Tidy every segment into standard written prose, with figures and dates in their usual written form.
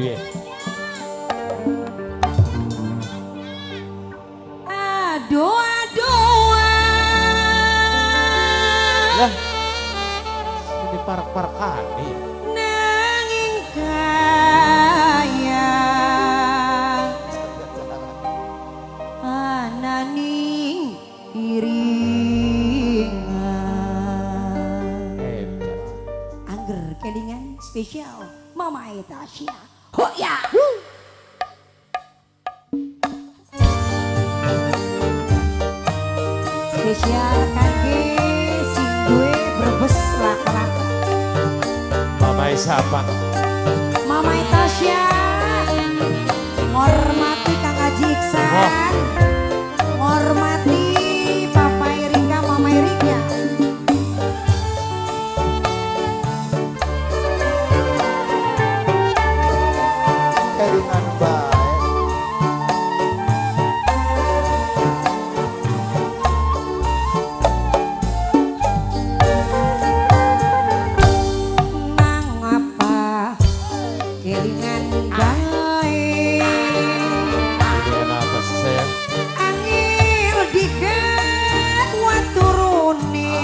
piye? Aduh aduh. Lah, ini parak-parakane. Nanging kaya ananing iringan. Angger kelingan spesial Mama Tasya. Oh ya. Spesial kangge sing duwe brebes laka-laka. Mama siapa? Mama Tasya ngormati Kang Haji Iksan, ngormati Papa Erika, Mama Erika. Keringan baik. Nang apa kelingan bae. Kelingan apa sih sayang? Angin diket waturune.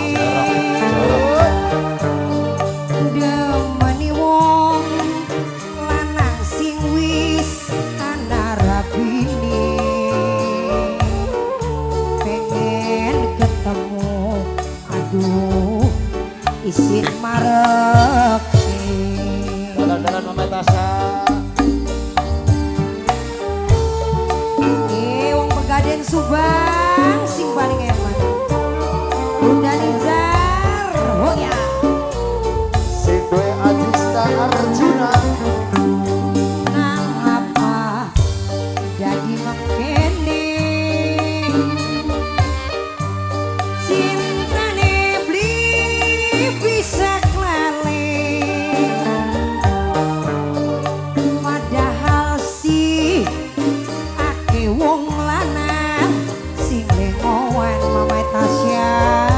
Demeni wong lanang sing wis ana rabine. Pengen ketemu, aduh isin marek. Dalan-dalan Mama Tasya. Wong Pegaden Subang sing paling eman. Bunda Nizar, oh ya. Sing duwe Adista Arjuna. Nang apa jadi mengkene. Cintane beli bisa kelalen. Padahal si ake wong lanang sing lengowan Mama Tasya.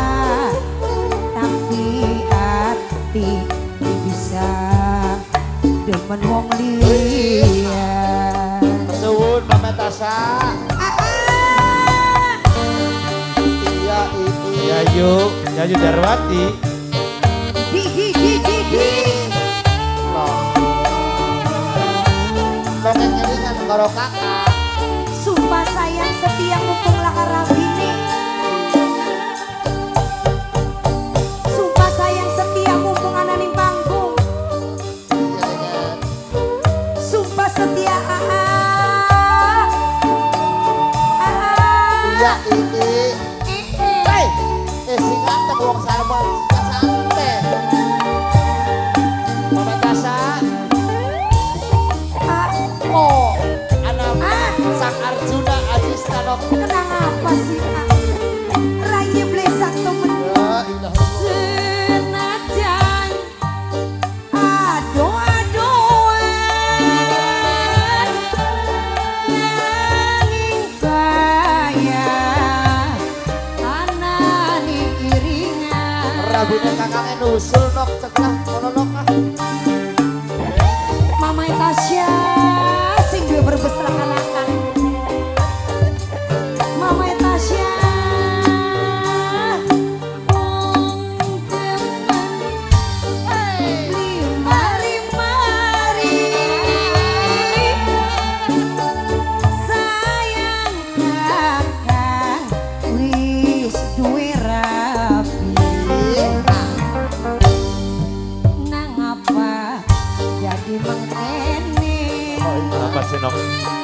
Tapi hati bisa demen wong liya. Suwun Mama Tasya. Iya iki. Yayu Darwati. Pengen ngelingan karo kakak. Sumpah sayang setia mumpung lakar rabine. Sumpah sayang setia mumpung ana ning panggung. Ngelingan. Sumpah setia Iya iki. Hei, sing ngantek wong sarban santai. Mama Tasya. Oh, anak Sang Arjuna Aji Stanok. Kenang apa sih Raya blesak temen. Ya, ilah. Senajan aduh-aduhan nanging kaya anani iringan. Rabine kakaknya nusul nok ceklah kono nok ah. Mama Tasya sing duwe brebes laka-laka. Mama Tasya lima-limari sayang kakang wis duwe rapi. Nang apa jadi mengkene. Apa sih Nok?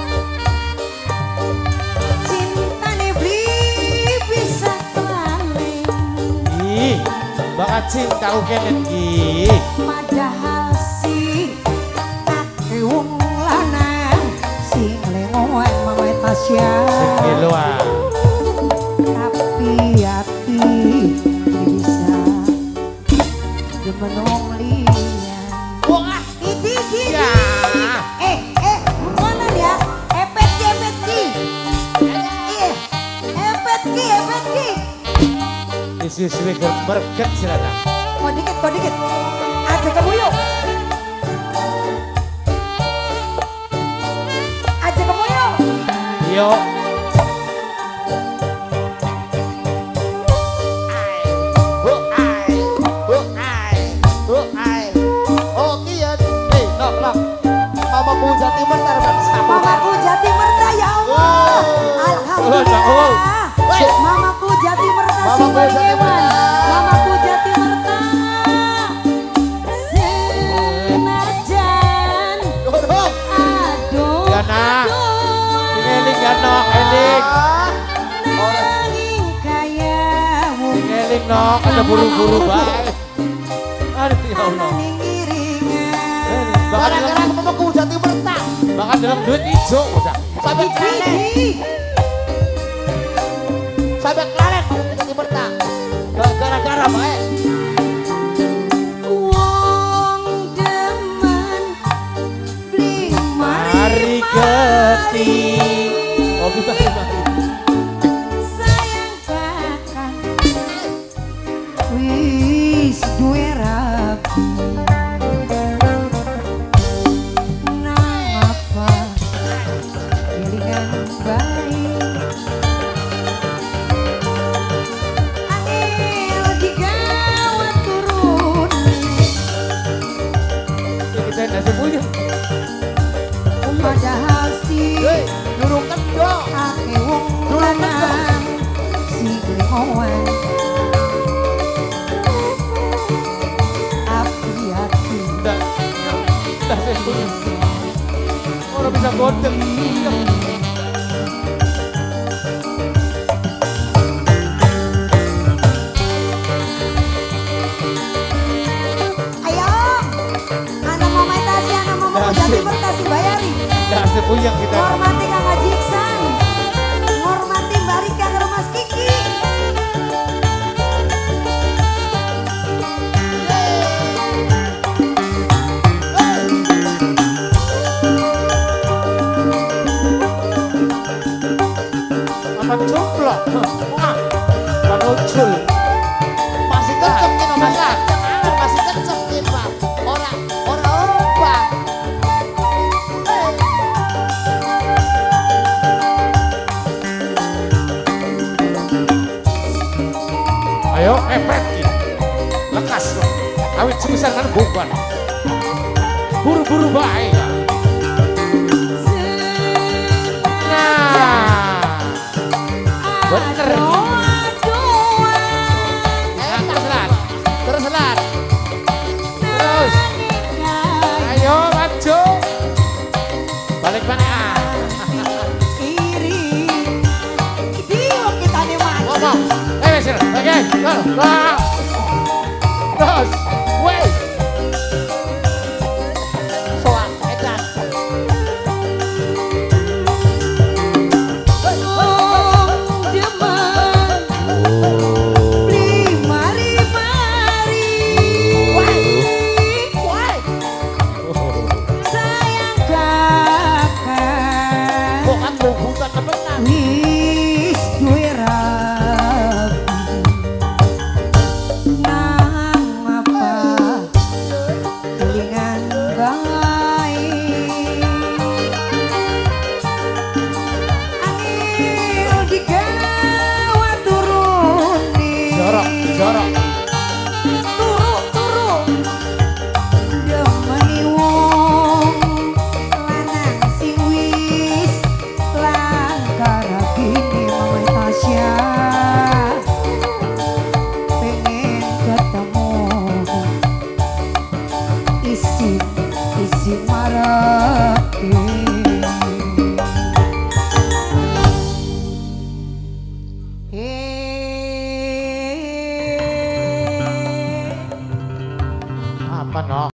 Cintane beli bisa kelalen. Ih, bakat cintaku kene iki. Padahal si ake wong lanang sing lengoan Mama Tasya. Sing kiloan. Tapi hati bisa demen wong liyan. Wah, Iki ya. mana ya? Epet-ki. Isu-isu berket silakan. Kok dikit. Aja kamu yuk. Ayo. Mamaku Jati Merta Mamaku Jati Merta ya Allah. Alhamdulillah. Mamaku Jati Merta Mamaku Jati Merta. Mamaku Jati Merta. Senajan. Aduh. Gana. Eling gana, eling. Nanging kaya Eling nok, ada buru-buru bae. Aduh ya Allah. Gara-gara mamaku Jati Merta. Bahkan dalam duit ijo udah. Sampai klalen. Sampai klalen mamaku Jati Merta. Gara-gara bae. Wong demen bling Mari geti. Oh bisa mari. sayang bahkan wis duwe rapi nang apa pilihan baik angel digawat turun Kita nasi punya. padahal si Hei, durung kendok. ake wong lanang si glengowan api hati Udah. Nasi punya. Orang bisa bodeng. ayo anak mama Tasi anak mama Jati Mertasi bayari Nasi punya kita. hormati Kang Haji Iksan hormati Mbak Rika ke rumah Kiki Apa coplok? Wah. Panucul. Masih kenceng nih Mas. Jangan masih kenceng nih Pak. Orang Bang. Ayo epet ki. Lekas lo. Awit sebesar kan bukan. Buru-buru bae. Nah. Bener. Terus selat. Terus. Ayo maju. Balik mana? Ngomong. Wes, oke. Go.